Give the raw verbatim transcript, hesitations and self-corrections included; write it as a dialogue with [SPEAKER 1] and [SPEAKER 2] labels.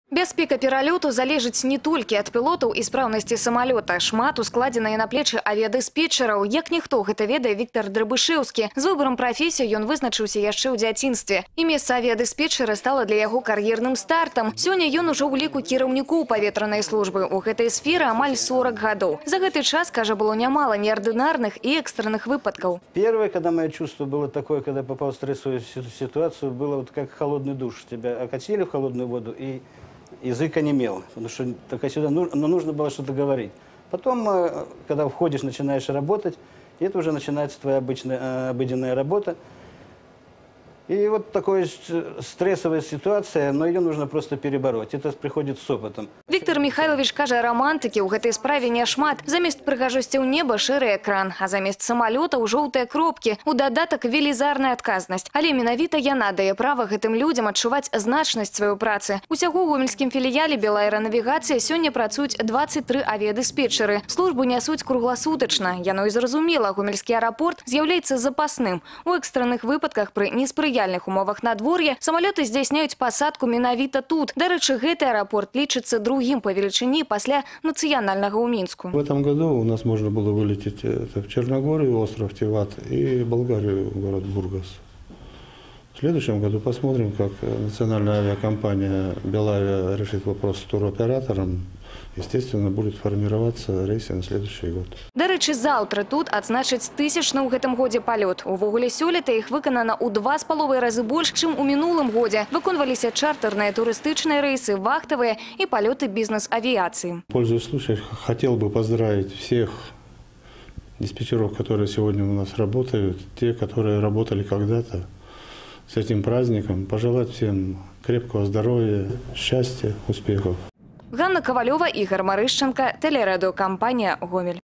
[SPEAKER 1] Бяспека пералёту залежыць не толькі ад пілотаў і спраўнасці самалёта. Шмат ускладзена і на плечы авіядыспетчараў. Як ніхто гэта ведае Віктор Драбышэўскі. З выбарам прафесіі ён вызначыўся яшчэ ў дзяцінстве. І месца авіядыспетчара стала для яго кар'ерным стартам. Сёння ён ужо ў ліку кіраўнікоў паветранай службы. У гэтай сферы амаль сорок гадоў. За гэты час, кажа, было нямала неардынарных и экстренных выпадков.
[SPEAKER 2] Первое, когда мое чувство было такое, когда попал в стрессовую ситуацию, было вот как холодный душ. Тебя окатили в холодную воду и язык онемел, потому что только сюда ну, нужно было что-то говорить. Потом, когда входишь, начинаешь работать, и это уже начинается твоя обычная, обыденная работа. И вот такая стрессовая ситуация, но ее нужно просто перебороть. Это приходит с опытом.
[SPEAKER 1] Віктор Михайлович кажа, романтики у гэтай справе няшмат. Замест прыгажосці ў неба шэры экран, а замест самалёта ў жоўтыя кропкі. У дадатак велізарная адказнасць. Але менавіта яна дае права гэтым людзям адчуваць значнасць сваёй працы. Усяго ў гомельскім філіяле Белаэранавігацыя сёння працуюць дваццаць тры авіядыспетчары. Службу нясуць кругласутачна. Яно і зразумела, гомельскі аэрапорт з'яўляецца запасным. У экстранных выпадках пры неспрыяльных умовах надвор'я самалёты здзяйсняюць пасадку менавіта тут. Дарэчы, гэты аэрапорт лічыцца другим по величине после национального у Минску.
[SPEAKER 3] В этом году у нас можно было вылететь это в Черногорию, остров Тиват, и Болгарию, город Бургас. В следующем году посмотрим, как национальная авиакомпания «Белавиа» решит вопрос с туроператором. Естественно, будет формироваться рейсы на следующий год.
[SPEAKER 1] Дарэчы, заўтра тут адзначаць тысячны ў гэтым годзе палёт. Увогуле сёлета іх выканана ў два з паловай разы больш, чым у мінулым годзе. Выконваліся чартэрныя турыстычныя рейсы, вахтавыя і палёты бізнес-авіяцыі.
[SPEAKER 3] Пользуясь случаем, хотел бы поздравить всех диспетчеров, которые сегодня у нас работают, те, которые работали когда-то, с этим праздником. Пожелать всем крепкого здоровья, счастья, успехов.
[SPEAKER 1] Ганна Ковалева, Игорь Марыщенко, телерадиокомпания «Гомель».